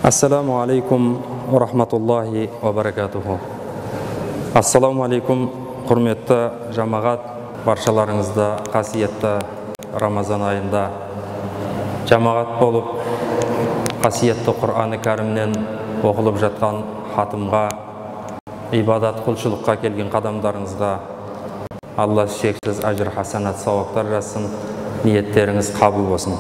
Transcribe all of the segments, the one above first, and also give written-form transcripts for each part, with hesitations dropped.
Ассаламу алейкум ва рахматуллахи ва баракатуху. Ассаламу алейкум, құрметті жамағат, баршаларыңызда қасиетті Рамазан айында жамағат болып, қасиетті Құр'аны кәрімнен оқылып жатқан хатымға, ибадат құлшылыққа келген қадамдарыңызға Алла шексіз ажыр хасанат сауаптар жазсын, ниеттеріңіз қабыл болсын.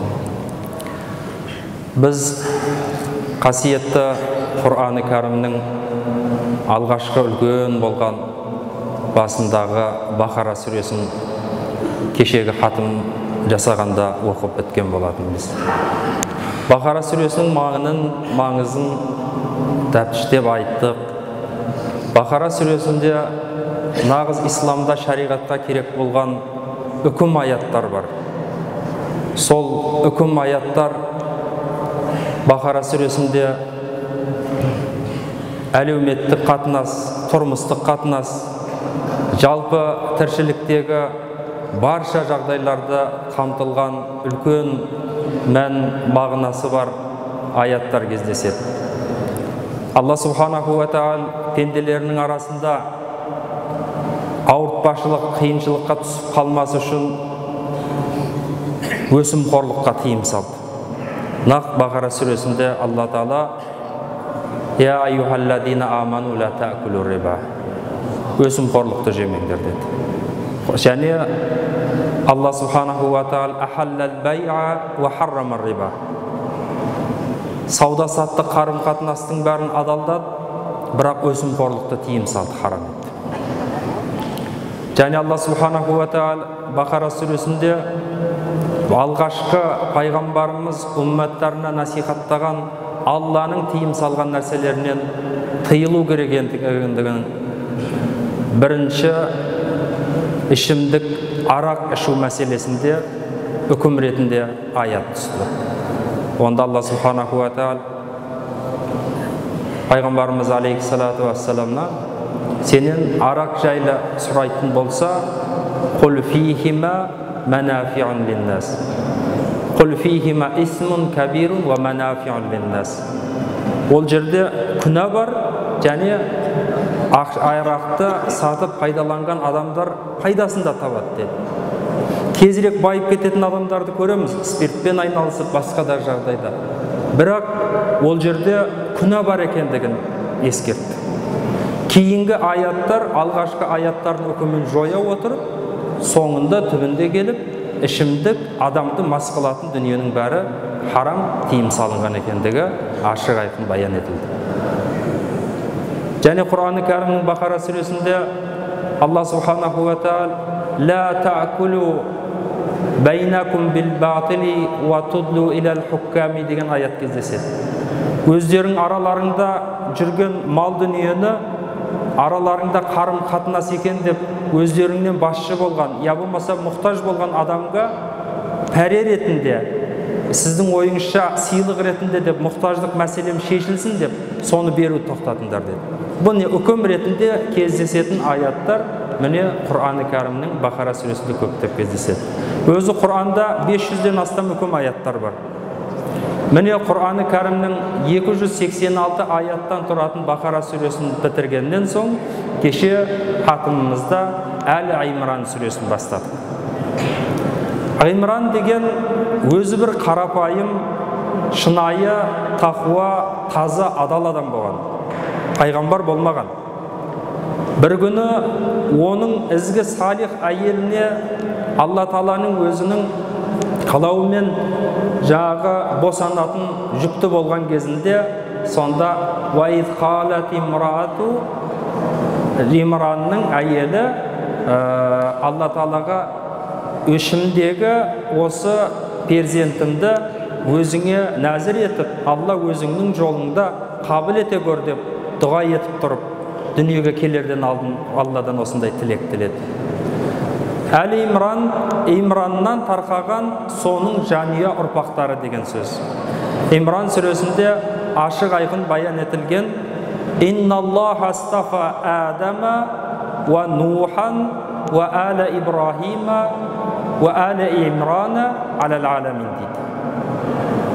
Біз қасиетті Құр'аны кәрімнің алғашқы үлкен болған басындағы Бақара сүресін кешегі хатым жасағанда оқып өткен болатынбыз. Бақара сүресінің маңызын тәптіштеп айттық. Бақара сүресінде нағыз исламда шариғатқа керек болған үкім аяттар бар. Сол үкім аяттар Бақара сүресінде әлеуметтік қатынас, тұрмыстық қатынас, жалпы тіршіліктегі барша жағдайларды қамтылған үлкен мән мағынасы бар аяттар кездеседі. Алла субханаху ва тағала пенделерінің арасында ауыртпашылық, қиыншылыққа түсіп қалмасы үшін өсімқорлыққа тыйым салды. Нақ Бақара сүресінде Алла Тағала «Я айюхалладина аману ла таакулу риба» өсімқорлықты жемеңдер деді. Және Алла субханаху ва тағала «Ахаллал бай'a ва харрамар риба» сауда-саттық қарым-қатынастың бәрін адалдады, бірақ өсімқорлықты тыйым салды, харам етті. Және Алла субханаху ва тағала Бақара сүресінде алғашқы пайғамбарымыз умматтарына насихаттаған Алланың тыйым салған нәрселерінен тыйылу керек екендігін, бірінші ішімдік арақ ішу мәселесінде үкім ретінде аят түсті. Онда Алла субханаху ва тағала пайғамбарымыз алейхиссалату вассаламна сенен арақ жайлы сұрайтын болса, «Құл фихима манафиун линнас». «Құл фихима исмун кабирун ва манафиун линнас». Ол жерде күнә бар, және арақты сатып пайдаланған адамдар пайдасын да табады деді. Тезірек байып кететін адамдарды көреміз, спиртпен айналысып, басқа да жағдайда. Бірақ ол жерде күнә бар екендігін ескертті. Кейінгі аяттар, алғашқы аяттардың үкімін жоя отырып, соңында түбінде келіп, ішімдік адамды мас қылатын дүниенің бәрі харам, тыйым салынған екендігі ашық айқын баян етілді. Және Құр'аны кәрімнің Бақара сүресінде Алла субханаху ва тағала «Ла таакулу байнакум бил батили ва тудлу илал хукками» деген аят кездеседі. Өздерің араларыңда жүрген мал дүниені араларыңда қарым қатынас екен деп өздеріңнен басшы болған, я болмаса мұқтаж болған адамға пәре ретінде, сіздің ойыңызша сыйлық ретінде деп мұқтаждық мәселем шешілсін деп соны беру тоқтатыңдар деді. Бұл не үкім ретінде кездесетін аяттар міне Құр'аны кәрімнің Бақара сүресінде көптеп кездеседі. Өзі Құр'анда 500-ден астам үкім аяттар бар. Міне Құр'аны кәрімнің 286 аяттан тұратын Бақара сүресін бітіргеннен соң кеше хатымымызда Әл-Имран сүресін бастадық. Имран деген өзі бір қарапайым, шынайы, тақуа, таза, адал адам болған. Пайғамбар болмаған. Бір күні оның ізгі салих әйеліне Алла Тағаланың өзінің қалауымен жағы босанатын жүкті болған кезінде сонда «Ваид қалат имраату» Имранның әйелі Алла Тағалаға өшімдегі осы перзентімді өзіңе нәзір етіп, Алла өзіңнің жолыңда қабыл ете көр деп дұға етіп тұрып, дүниеге келерден алдын Алладан осындай тілек тіледі. Әл-Имран, Имраннан тарқаған соның жанұя ұрпақтары деген сөз. Имран сүресінде ашық айқын баян етілген «Инналлаха астафа Адама ва Нухан ва Ала Ибрахима ва Ала Имрана алал аламин» дейді.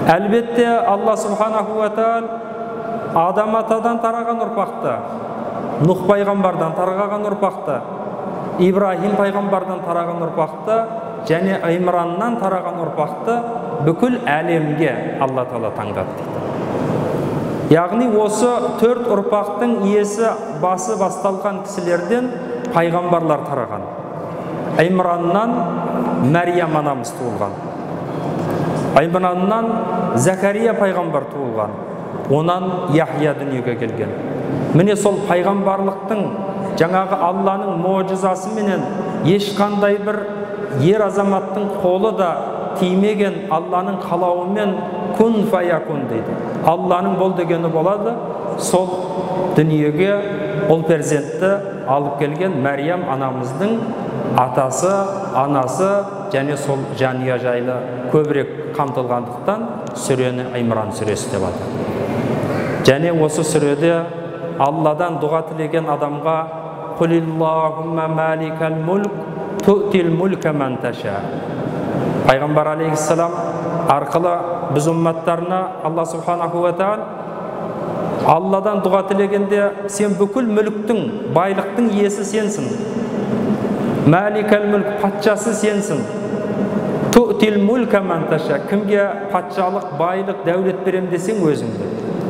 Әлбетте Алла Субханаху ва Тағала Адам атадан тараған ұрпақты, Нух пайғамбардан тараған ұрпақты, Ибрахим пайғамбардан тараған ұрпақты және Имраннан тараған ұрпақты бүкіл әлемге Алла Тағала таңдады дейді. Яғни осы 4 ұрпақтың иесі басы басталған кісілерден пайғамбарлар тараған. Имраннан Мәриям анамыз туылған. Имраннан Закария пайғамбар туылған. Онан Яхия дүниеге келген. Міне сол пайғамбарлықтың жаңағы Алланың муъжизасы менен ешқандай бір ер азаматтың қолы да тимеген Алланың қалауымен күн фаякун дейді. Алланың бол дегені болады. Сол дүниеге ол перзентті алып келген Мәриям анамыздың атасы, анасы және сол жанұя жайлы көбірек қамтылғандықтан сүрені Имран сүресі деп атады. Және осы сүреде Алладан дұға тілеген адамға Құлиллахумма маликал мулк ту'тил мулка ман таша. Пайғамбар алейхиссалам арқылы біз умматтарына Алла Субханаху ва Тағала Алладан дұға тілегенде сен бүкіл мүліктің, байлықтың иесі сенсің. Маликал мулк патшасы сенсің. Ту'тил мулка ман таша. Кімге патшалық, байлық, дәулет берем десең өзіңді.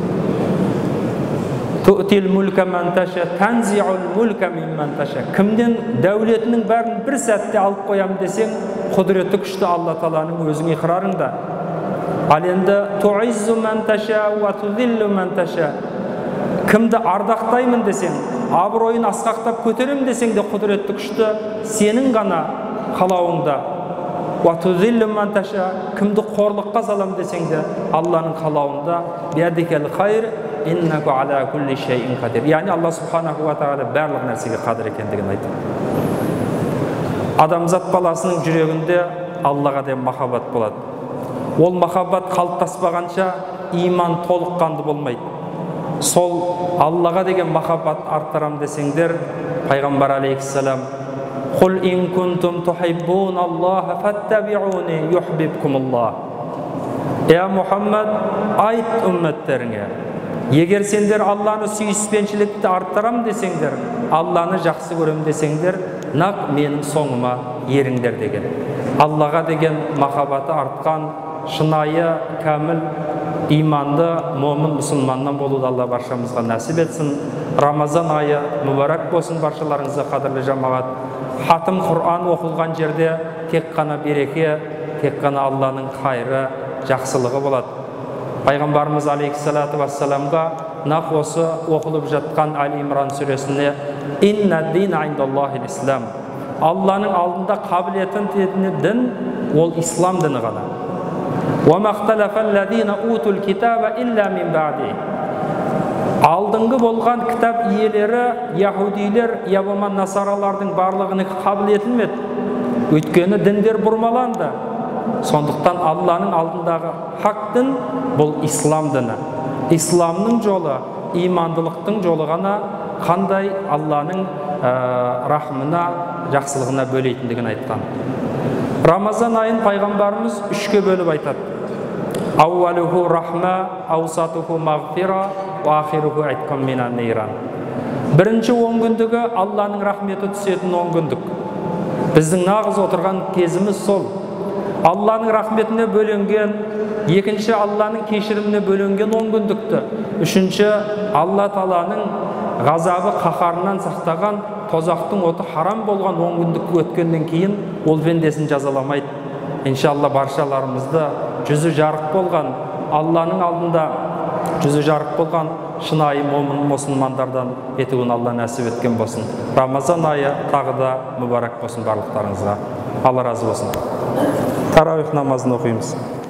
Ту'тил мулка ман таша, танзи'ул мулка мимман таша. Кімден дәулетінің бәрін бір сәтте алып қоям десең, құдіреті күшті Алла Тағаланың өзің иқрарыңда. Ал енді ту'иззу ман таша ва тузиллу ман таша. Кімді ардақтаймын десең, абыройын асқақтап көтерем десең де құдіреті күшті сенің ғана қалауыңда. Ва тузиллу ман таша. Кімді қорлыққа салам десең де Алланың қалауында. Биядикал хайр иннаку ала кулли шейин қадир. Яғни Алла Субханаху ва Тағала барлық нәрсеге қадір екендігін айтады. Адамзат баласының жүрегінде Аллаға деген махаббат болады. Ол махаббат қалыптаспағанша иман толыққанды болмайды. Сол Аллаға деген махаббат арттырам десеңдер, Пайғамбар алейхиссалам Құл ин кунтум тухиббун Аллаха фаттабиуни юхбибкумуллах. Мұхаммад, айт үмметтеріңе, егер сендер Алланы сүйіспеншілікті арттырам десеңдер, Алланы жақсы көрем десеңдер, нақ менің соңыма еріңдер деген. Аллаға деген махаббаты артқан шынайы, кәміл, иманды, момын мұсылманнан болуды Алла баршамызға нәсіп етсін. Рамазан айы мүбәрәк болсын баршаларыңызға, қадірлі жамағат. Хатым Құр'ан оқылған жерде тек қана береке, тек қана Алланың қайры, жақсылығы болады. Пайғамбарымыз алейхиссалату вассаламға нақ осы оқылып жатқан Али Имран сүресіне инна дина индаллахил ислам. Алланың алдында қабілетін тетіне дін ол ислам діні ғана. Ва махталафаллазина утул китаба илля мин баъди. Алдыңғы болған кітап иелері, яһудилер, ябама насаралардың барлығының қабілетілмеді. Өйткені діндер бұрмаланды. Сондықтан Алланың алдындағы хақ дін бұл ислам діні. Исламның жолы, имандылықтың жолы ғана қандай Алланың рахмына, жақсылығына бөлейтіндігін айтқан. Рамазан айын пайғамбарымыз үшке бөліп айтады. Ауалуху рахма, аусатуху мағфира, ахируху айткам минан нейран. Бірінші 10 күндігі Алланың рахметі түсетін 10 күндік. Біздің нағыз отырған кезіміз сол. Алланың рахметіне бөленген, екінші Алланың кешіріміне бөленген 10 күндікті. Үшінші Алла Таланың ғазабы қақарынан сақтаған, тозақтың оты харам болған 10 күндік өткеннен кейін ол пендесін жазаламайды. Иншалла баршаларымызды жүзі жарық болған, Алланың алдында жүзі жарық болған шынайы момын мұсылмандардан етуін Алла нәсіп еткен болсын. Рамазан айы тағы да мүбәрәк болсын барлықтарыңызға. Алла разы болсын. Тарауих намазын оқимыз.